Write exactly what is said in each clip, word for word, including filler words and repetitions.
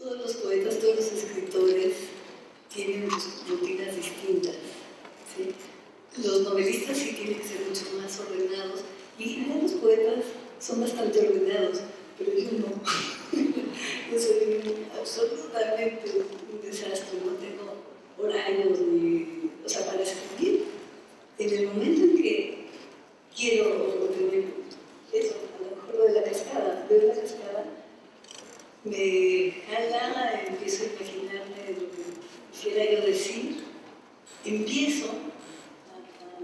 Todos los poetas, todos los escritores tienen rutinas distintas, ¿sí? Los novelistas sí tienen que ser mucho más ordenados y los poetas son bastante ordenados, pero yo no. Yo soy absolutamente un desastre, no tengo horarios ni, o sea, para escribir. En el momento en que quiero tener eso, a lo mejor lo de la cascada, veo la cascada, me jala, empiezo a imaginarme lo que quisiera yo decir, empiezo a,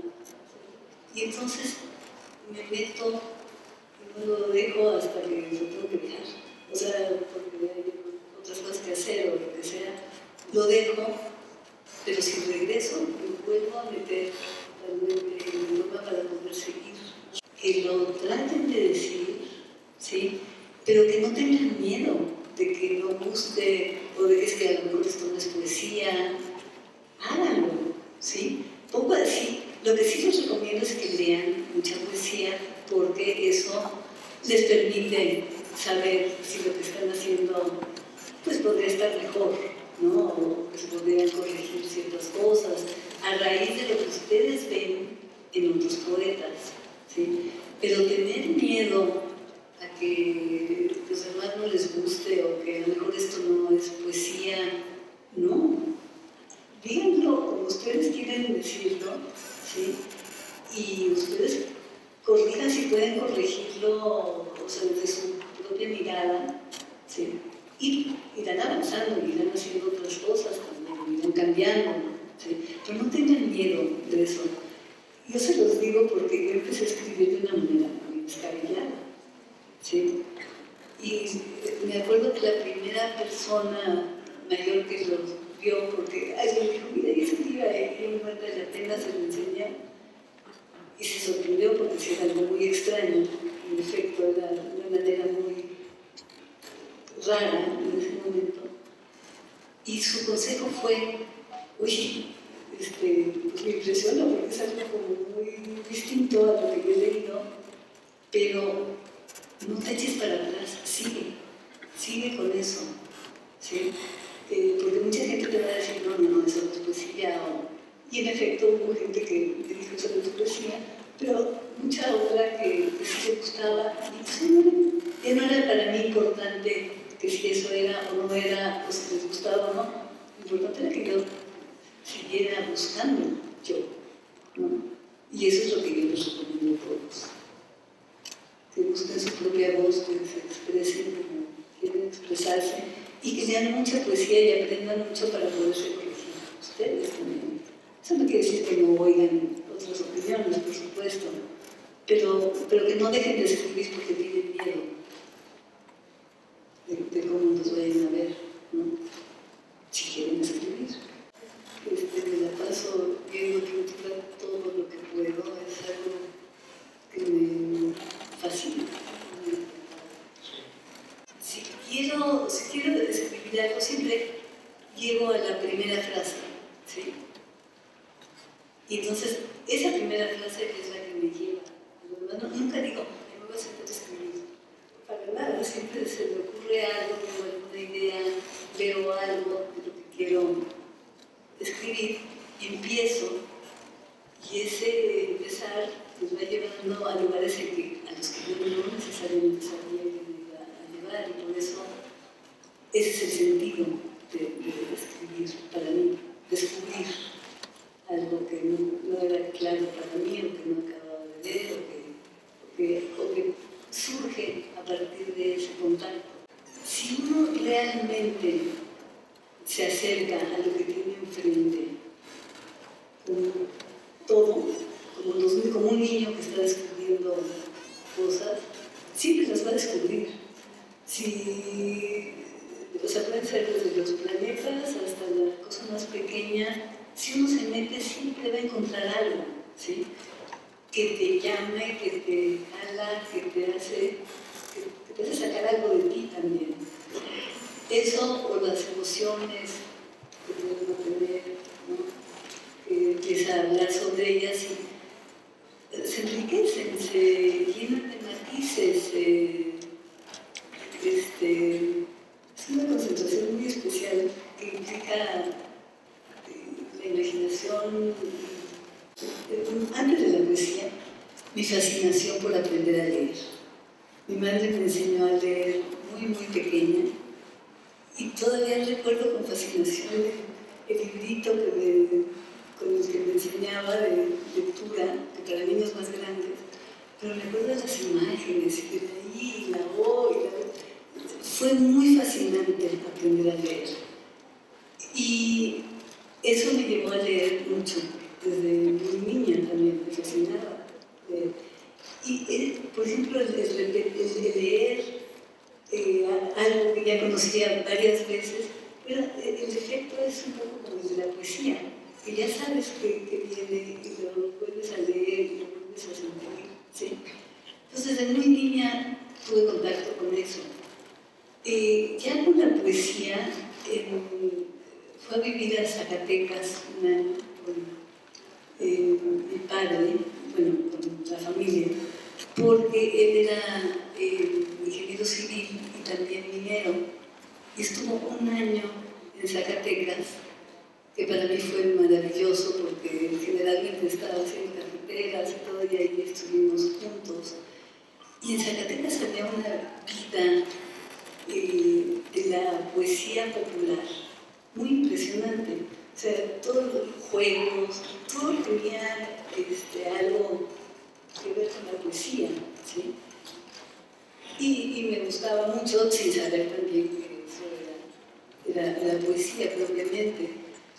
a, y entonces me meto y no lo dejo hasta que lo tengo que dejar. O sea, porque hay otras cosas que hacer o lo que sea, lo dejo, pero si regreso, me vuelvo a meter realmente en el idioma para poder seguir. Que lo traten de decir, ¿sí? Pero que no tengan miedo de que no guste o de que es que a lo mejor esto no es poesía. Háganlo, ¿sí? Poco así. Lo que sí les recomiendo es que lean mucha poesía porque eso les permite saber si lo que están haciendo pues podría estar mejor, ¿no? O que se podrían corregir ciertas cosas a raíz de lo que ustedes ven en otros poetas, ¿sí? Pero tener miedo a que los demás no les guste o que a lo mejor esto no es poesía, no. Díganlo como ustedes quieren decirlo, ¿sí? Y ustedes corrijan si pueden corregirlo, o sea, desde su propia mirada, ¿sí? Y irán avanzando, irán haciendo otras cosas también, irán cambiando, ¿sí? Pero no tengan miedo de eso. Yo se los digo porque yo empecé a escribir de una manera muy descabellada, ¿sí? Y me acuerdo que la primera persona mayor que los vio, porque alguien me dijo, mira, y ese tío ahí muerta de la tela se lo enseñé, y se sorprendió porque sí era algo muy extraño, en efecto era de una manera muy rara en ese momento. Y su consejo fue, oye, este, pues me impresiona porque es algo como muy distinto a lo que yo he leído, pero no te eches para atrás, sigue, sigue con eso, ¿sí? Eh, porque mucha gente te va a decir, no, no, no, eso no es poesía, o... y en efecto hubo gente que me dijo, eso no es poesía, pero mucha obra que, que sí le gustaba, y pues no, ya no era para mí importante que si eso era o no era, o si les gustaba o no, lo importante era que yo siguiera buscando yo, ¿no? Y eso es lo que yo les recomiendo a todos. Que busquen su propia voz, que se expresen como quieren expresarse y que lean mucha poesía y aprendan mucho para poderse corregir ustedes también. Eso no quiere decir que no oigan otras opiniones, por supuesto, pero, pero que no dejen de escribir porque tienen miedo de, de cómo nos vayan a ver, ¿no? Si quieren escribir. Este, me la paso viendo pintura todo lo que puedo, es algo que me fascina. Si quiero, si quiero escribir algo, siempre llego a la primera frase, ¿sí? Y entonces, esa primera frase es la que me lleva. No, nunca digo, me voy a sentar a escribir. Para nada, siempre se me ocurre algo, tengo alguna idea, veo algo de lo que quiero escribir y empiezo. Y ese empezar nos va llevando a lugares en que, a los que yo no necesariamente sabía que me iba a llevar, y por eso ese es el sentido de, de escribir para mí, descubrir algo que no, no era claro para mí o que no acababa de ver o que, o que, o que surge a partir de ese contacto. Si uno realmente se acerca a lo que tiene enfrente, como todo, como, los, como un niño que está descubriendo cosas, siempre las va a descubrir. Si, o sea, pueden ser desde los planetas hasta la cosa más pequeña, si uno se mete siempre va a encontrar algo, ¿sí? Que te llame, que te jala, que te hace, que, que te hace sacar algo de ti también. Eso o las emociones que pueden tener, ¿no? Que empieza a hablar sobre ellas y se enriquecen, se llenan de matices, eh, este, es una concentración música, la imaginación, antes de la poesía, mi fascinación por aprender a leer. Mi madre me enseñó a leer muy, muy pequeña y todavía recuerdo con fascinación el, el librito que me, con el que me enseñaba de lectura, que para niños más grandes, pero recuerdo las imágenes, y de ahí, la O, y la... Fue muy fascinante aprender a leer. Y eso me llevó a leer mucho, desde muy niña también, me fascinaba leer. Y, eh, por ejemplo, el, el, el leer eh, algo que ya conocía varias veces, pero el efecto es un poco como el de la poesía, que ya sabes que, que viene y lo vuelves a leer y lo vuelves a sentir, ¿sí? Entonces, desde muy niña tuve contacto con eso. Eh, ya con la poesía, eh, fue a vivir a Zacatecas un año con eh, mi padre, bueno, con la familia, porque él era eh, ingeniero civil y también minero, y estuvo un año en Zacatecas, que para mí fue maravilloso porque generalmente estaba haciendo carreteras y todo, y ahí estuvimos juntos. Y en Zacatecas había una vida eh, de la poesía popular muy impresionante. O sea, todos los juegos, todo tenía este, algo que ver con la poesía, ¿sí? Y, y me gustaba mucho, sin saber también que eso era, era la poesía propiamente.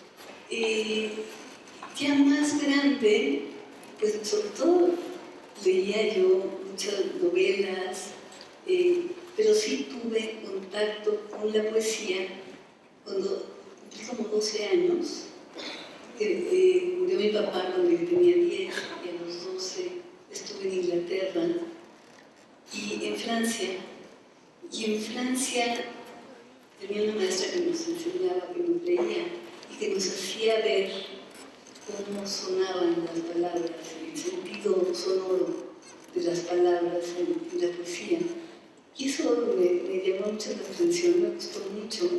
Eh, ya más grande, pues sobre todo leía yo muchas novelas, eh, pero sí tuve contacto con la poesía cuando cumplí como doce años. Eh, eh, murió mi papá cuando yo tenía diez y a los doce estuve en Inglaterra y en Francia. Y en Francia tenía una maestra que nos enseñaba, que nos leía y que nos hacía ver cómo sonaban las palabras, el sentido sonoro de las palabras en, en la poesía. Y eso me, me llamó mucho la atención, me gustó mucho.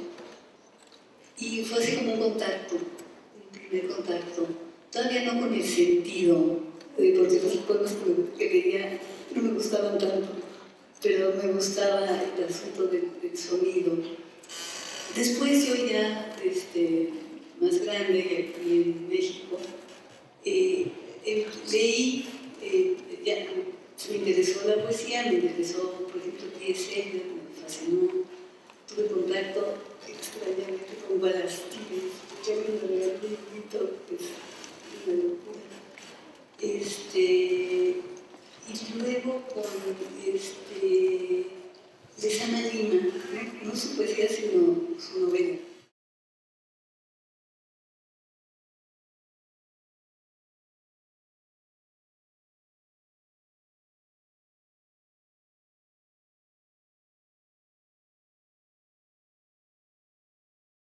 Y fue así como un contacto, un primer contacto. Todavía no con el sentido, eh, porque los poemas que leía no me gustaban tanto, pero me gustaba el asunto del, del sonido. Después yo ya, este, más grande, aquí en México, eh, eh, leí, eh, ya me interesó la poesía, me interesó, por ejemplo, T S Eliot, me fascinó. Tuve contacto extrañamente con Wallace Stevens, ya me lo regalé un poquito, es una locura. Este, y luego con este, Lezama Lima, ¿no? No, su poesía se